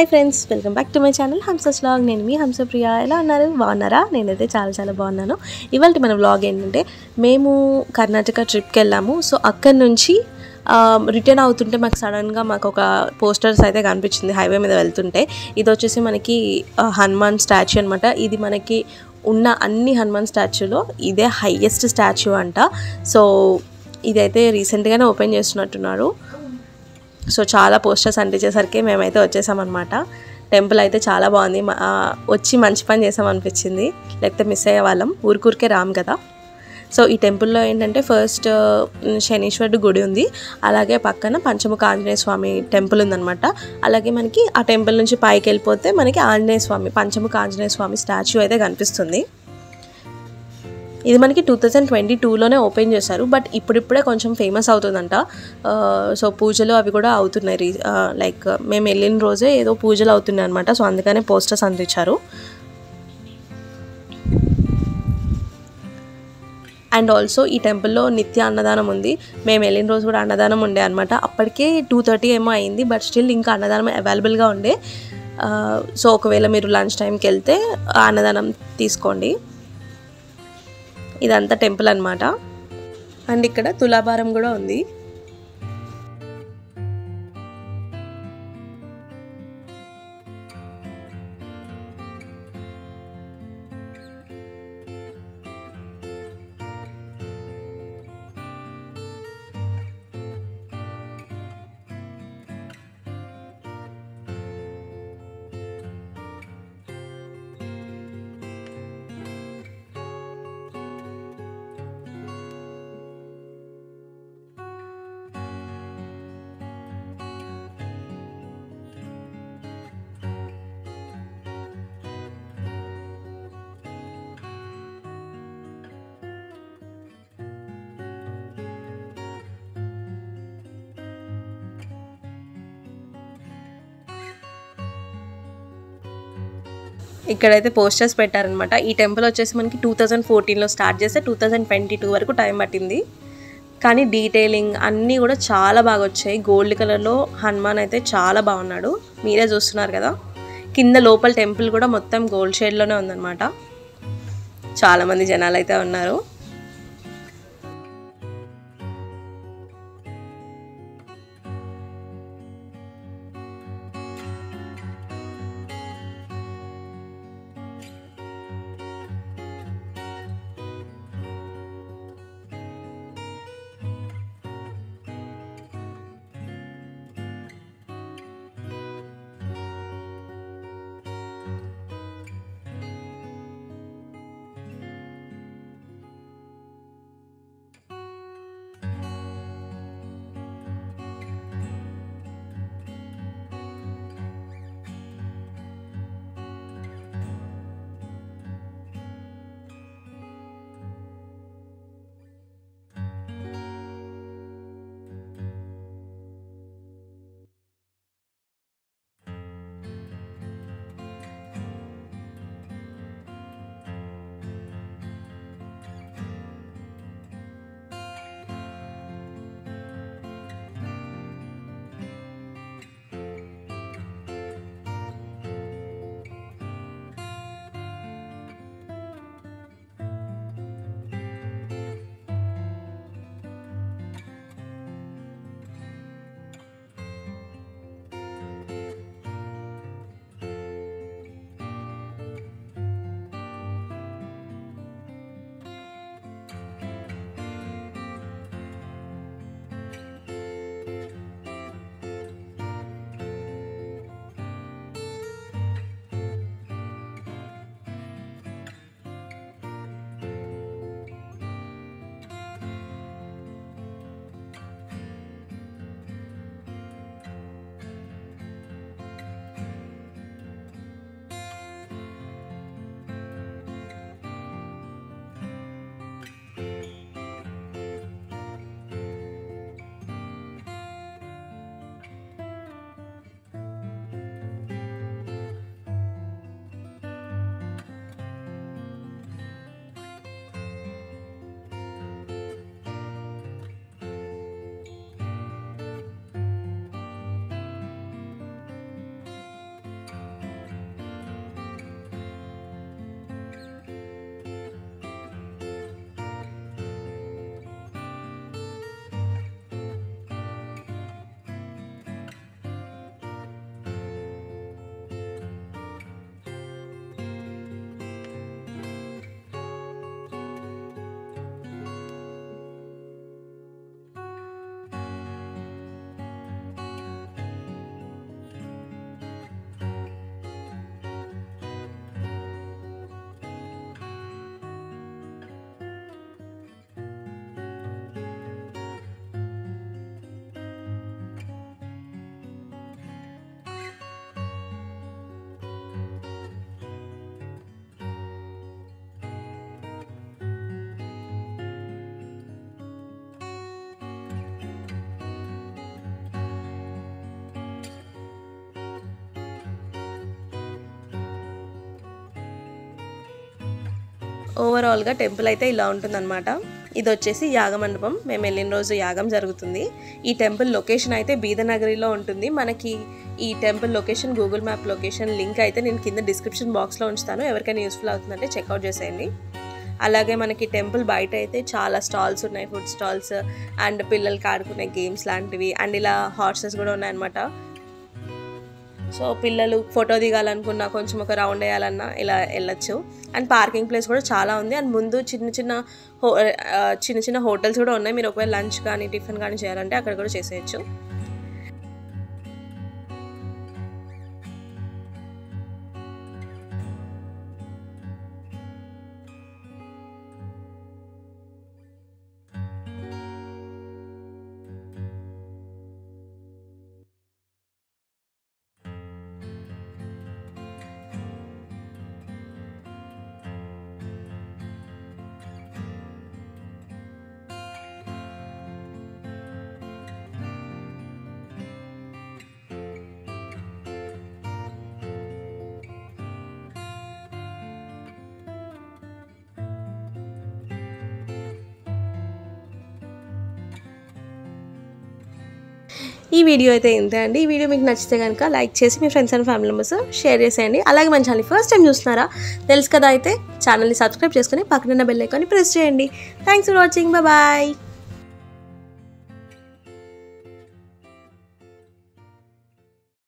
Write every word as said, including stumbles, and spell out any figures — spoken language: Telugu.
Hi friends, welcome back to my channel Hamsa's vlog. నేను మీ హంసప్రియ. ఎలా ఉన్నారు? బాగున్నారా? నేనైతే చాలా చాలా బాగున్నాను. ఇవాళ మన వ్లాగ్ ఏంటంటే, మేము కర్ణాటక ట్రిప్కి వెళ్ళాము. సో అక్కడి నుంచి రిటర్న్ అవుతుంటే మాకు సడన్గా మాకు ఒక పోస్టర్స్ అయితే కనిపించింది హైవే మీద వెళ్తుంటే. ఇది వచ్చేసి మనకి హనుమాన్ స్టాచ్యూ అనమాట. ఇది మనకి ఉన్న అన్ని హనుమాన్ స్టాచ్యూలో ఇదే హైయెస్ట్ స్టాచ్యూ అంట. సో ఇదైతే రీసెంట్గానే ఓపెన్ చేస్తున్నట్టున్నారు. సో చాలా పోస్టర్స్ అంటించేసరికి మేమైతే వచ్చేసామన్నమాట. టెంపుల్ అయితే చాలా బాగుంది. వచ్చి మంచి పని చేసామనిపించింది, లేకపోతే మిస్ అయ్యే వాళ్ళం. ఊరికూరికే రాము కదా. సో ఈ టెంపుల్లో ఏంటంటే ఫస్ట్ శనీశ్వరుడు గుడి ఉంది, అలాగే పక్కన పంచముఖ ఆంజనేయ స్వామి టెంపుల్ ఉందన్నమాట. అలాగే మనకి ఆ టెంపుల్ నుంచి పైకి వెళ్ళిపోతే మనకి ఆంజనేయ స్వామి పంచముఖ ఆంజనేయ స్వామి స్టాచ్యూ అయితే కనిపిస్తుంది. ఇది మనకి టూ థౌజండ్ ట్వంటీ టూలోనే ఓపెన్ చేశారు, బట్ ఇప్పుడిప్పుడే కొంచెం ఫేమస్ అవుతుందంట. సో పూజలు అవి కూడా అవుతున్నాయి. రీ లైక్ మేము వెళ్ళిన రోజే ఏదో పూజలు అవుతున్నాయి అనమాట. సో అందుకనే పోస్టర్స్ అందించారు. అండ్ ఆల్సో ఈ టెంపుల్లో నిత్య అన్నదానం ఉంది. మేము వెళ్ళిన రోజు కూడా అన్నదానం ఉండే అనమాట. అప్పటికే టూ థర్టీ ఏమో అయింది, బట్ స్టిల్ ఇంకా అన్నదానం అవైలబుల్గా ఉండే. సో ఒకవేళ మీరు లంచ్ టైంకి వెళ్తే అన్నదానం తీసుకోండి. ఇదంతా టెంపుల్ అన్నమాట. అండ్ ఇక్కడ తులాభారం కూడా ఉంది. ఇక్కడైతే పోస్టర్స్ పెట్టారనమాట. ఈ టెంపుల్ వచ్చేసి మనకి టూ థౌజండ్ ఫోర్టీన్లో స్టార్ట్ చేస్తే టూ థౌజండ్ ట్వంటీ టూ వరకు టైం పట్టింది. కానీ డీటెయిలింగ్ అన్నీ కూడా చాలా బాగా వచ్చాయి. గోల్డ్ కలర్లో హనుమాన్ అయితే చాలా బాగున్నాడు. మీరే చూస్తున్నారు కదా. కింద లోపల టెంపుల్ కూడా మొత్తం గోల్డ్ షేడ్లోనే ఉందన్నమాట. చాలామంది జనాలు అయితే ఉన్నారు. ఓవరాల్గా టెంపుల్ అయితే ఇలా ఉంటుందన్నమాట. ఇది వచ్చేసి యాగమండపం. మేము వెళ్ళిన రోజు యాగం జరుగుతుంది. ఈ టెంపుల్ లొకేషన్ అయితే బీదనగరిలో ఉంటుంది. మనకి ఈ temple location Google map location link అయితే నేను కింద డిస్క్రిప్షన్ బాక్స్లో ఉంచుతాను. ఎవరికైనా యూస్ఫుల్ అవుతుందంటే చెక్అవుట్ చేసేయండి. అలాగే మనకి టెంపుల్ బయట అయితే చాలా స్టాల్స్ ఉన్నాయి, ఫుడ్ స్టాల్స్ అండ్ పిల్లలకి ఆడుకునే గేమ్స్ లాంటివి అండ్ ఇలా హార్సెస్ కూడా ఉన్నాయన్నమాట. సో పిల్లలు ఫోటో దిగాలనుకున్నా, కొంచెం ఒక రౌండ్ వేయాలన్నా ఇలా వెళ్ళొచ్చు. అండ్ పార్కింగ్ ప్లేస్ కూడా చాలా ఉంది. అండ్ ముందు చిన్న చిన్న హో చిన్న చిన్న హోటల్స్ కూడా ఉన్నాయి. మీరు ఒకవేళ లంచ్ కానీ టిఫిన్ కానీ చేయాలంటే అక్కడ కూడా చేసేయచ్చు. ఈ వీడియో అయితే ఇంతే అండి. ఈ వీడియో మీకు నచ్చితే కనుక లైక్ చేసి మీ friends and family members share చేసేయండి. అలాగే మన ఛానల్ ఫస్ట్ టైం చూస్తున్నారా తెలుసు కదా, అయితే ఛానల్ని సబ్స్క్రైబ్ చేసుకొని పక్కనున్న బెల్ ఐకాన్ని ప్రెస్ చేయండి. Thanks for watching. Bye bye.